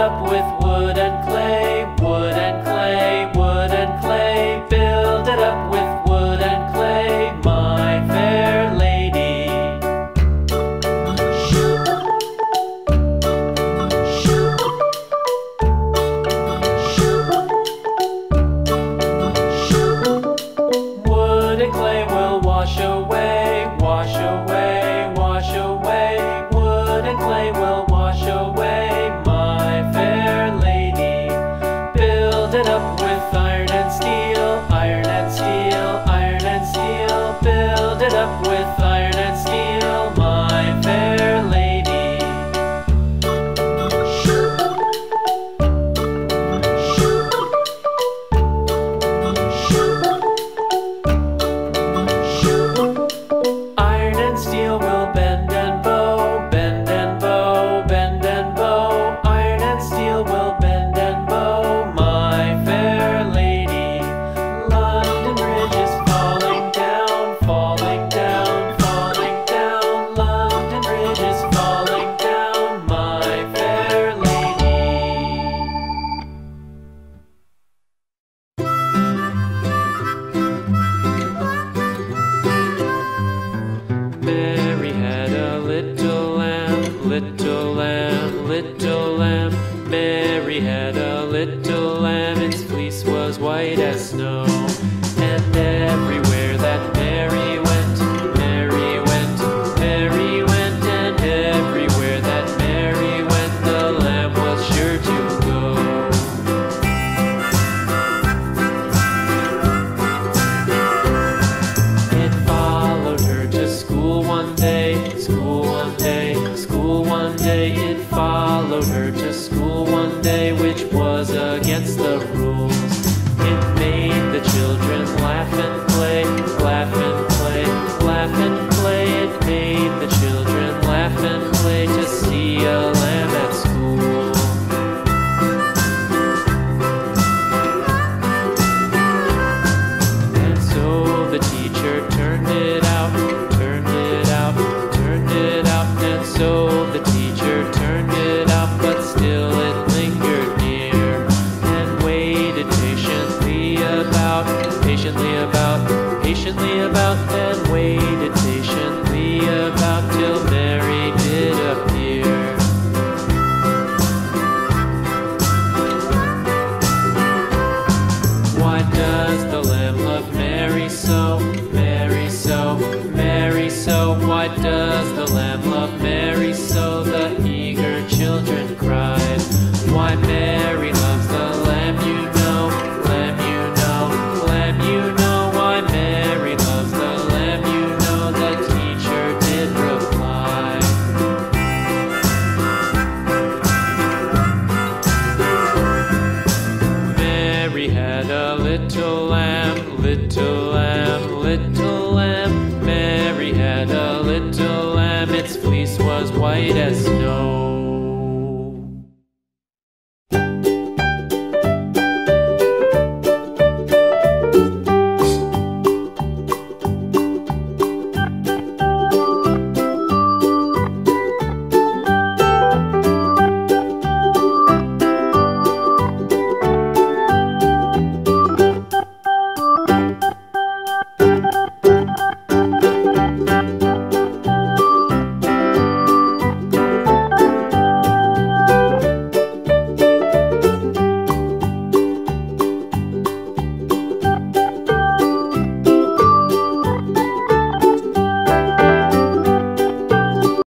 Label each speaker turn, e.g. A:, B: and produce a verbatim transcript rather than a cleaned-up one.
A: up with wood and clay, wood and clay, wood and clay. Build it up with wood and clay, my fair lady. Wood and clay will wash away, wash away, wash away. Wood and clay will wash away, my fair lady. Build it up with iron and steel, iron and steel, iron and steel. Build it up with iron and steel, my fair lady. Iron and steel will bend and bow, bend and bow, bend and bow. Iron and steel will bend and bow, my fair lady. London Bridge is falling down, falling down, falling down. London Bridge is falling down, my fair lady. Mary had a little lamb, little lamb, little lamb. Mary had a little lamb, its fleece was white as snow. And everywhere that Mary went, Mary went, Mary went. And everywhere that Mary went, the lamb was sure to go. It followed her to school one day, school one day, school one day. It followed her to school one day, which was against the rules. It made the children laugh and play, laugh and play, laugh and play. It made the children laugh and play to see a lamb at school. And so the teacher turned it out, turned it out, turned it out. And so the teacher turned it out, but still it lingered near and waited patiently about, patiently about, patiently about, and waited patiently about till Mary did appear. Why does the lamb love Mary so, Mary so, Mary so? Why does the lamb love Mary so? The eager children cried. Why Mary loves the lamb, you know, lamb, you know, lamb, you know. Why Mary loves the lamb, you know, the teacher did reply. Mary had a little lamb, little lamb, little lamb. Mary had a little lamb, its fleece was white as snow.